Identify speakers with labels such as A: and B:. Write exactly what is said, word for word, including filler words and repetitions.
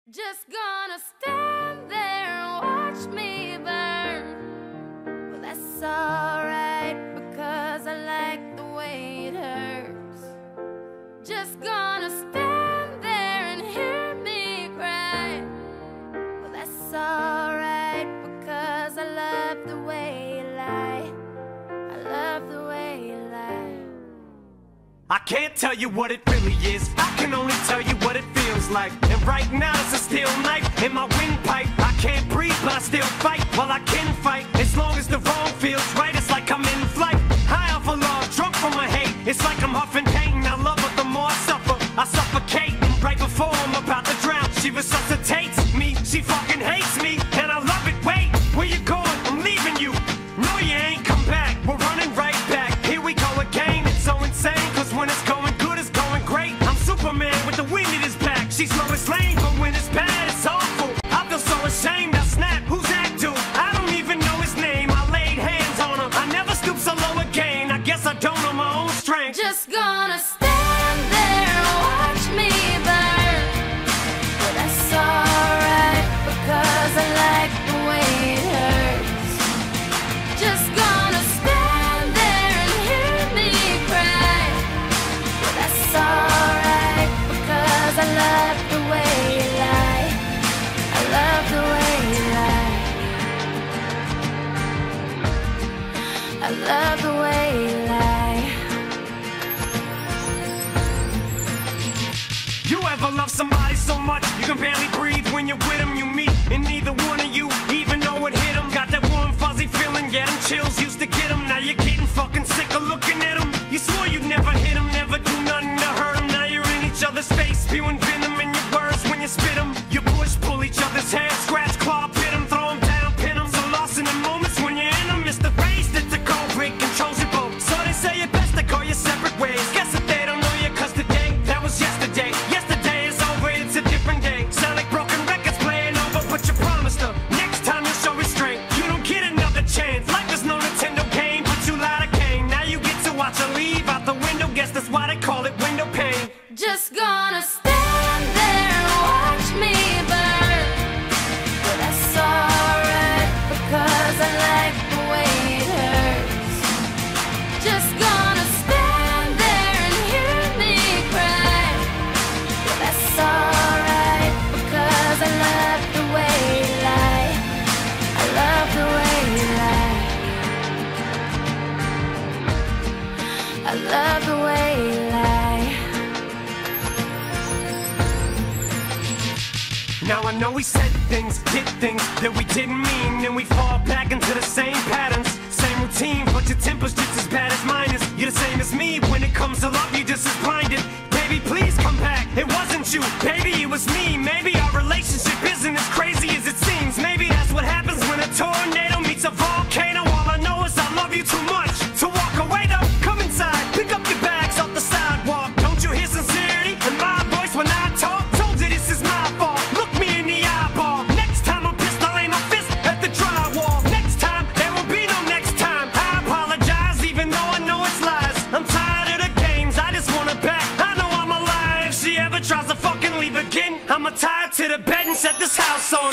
A: Just gonna stand there and watch me burn. Well, that's alright, because I like the way it hurts. Just gonna stand there and hear me cry. Well, that's alright, because I love the way you lie. I love the way you lie.
B: I can't tell you what it really is, I can only tell you what it feels like. And right now it's a steel knife in my windpipe. I can't breathe but I still fight, well I can fight. As long as the wrong feels right, it's like I'm in flight. High off of love, drunk from my hate. It's like I'm huffing pain, I love her the more I suffer. I suffocate, and right before I'm about to drown, she resuscitates me, she fucking hates me. And I love it, wait, where you going? I'm leaving you. No you ain't, come back, we're running right back. Here we go again, it's so insane, cause when it's going good, it's going great. I'm Superman with the wind at his back. She's Lois Lane, but when it's bad, it's awful. I feel so ashamed, I snap, who's that dude? I don't even know his name, I laid hands on him. I never stoop so low again, I guess I don't know my own strength.
A: Just gonna stand there and watch me burn. But that's alright, because I like the way it hurts. Just gonna stand there and hear me cry. But that's alright, because I love the way you lie. I love the way you lie. I love the way you lie.
B: You ever love somebody so much you can barely breathe when you're with them? You meet, and neither one of you even know it hit them. Got that warm fuzzy feeling, yeah, them chills used to get them. Now you're getting fucking sick of looking at them. You swore you'd never hit them, never do nothing to hurt them. Now you're in each other's face, spewing venom in your words when you spit them. You push, pull each other's hair, scratch, claw, pit them, throw them down, pin them. So lost in the moments when you're in them, it's the phrase that the culprit controls your boat. So they say it best to go your separate ways. Guess that they don't know you, cause today, that was yesterday. Yesterday is over, it's a different day. Sound like broken records playing over, but you promised her next time you'll show restraint. You don't get another chance, life is no Nintendo game, but you lied again. Now you get to watch her leave out the window, guess that's why they call it window pane.
A: Just gonna stand there and watch me burn. But that's alright, because I like the way it hurts. Just gonna stand there and hear me cry. But that's alright, because I love the way you lie. I love the way you lie. I love the way you lie.
B: Now I know we said things, did things that we didn't mean, and we fall back into the same patterns, same routine, but your temper's just as bad as mine is. You're the same as me, when it comes to love, you're just as blinded. Baby, please come back, it wasn't you, baby, it was me. Maybe our relationship isn't as crazy as it seems. Maybe that's what happens when a tornado meets a volcano. All I know is I love you too much to walk away though. Come inside, pick up your bags off the sidewalk. Don't you hear sincerity in my voice when I talk? Told you this is my fault, look me in the eyeball. Next time I'm pissed, I'll aim my fist at the drywall. Next time, there will be no next time. I apologize even though I know it's lies. I'm tired of the games, I just want her back. I know I'm alive. If she ever tries to fucking leave again, I'ma tie her to the bed and set this house on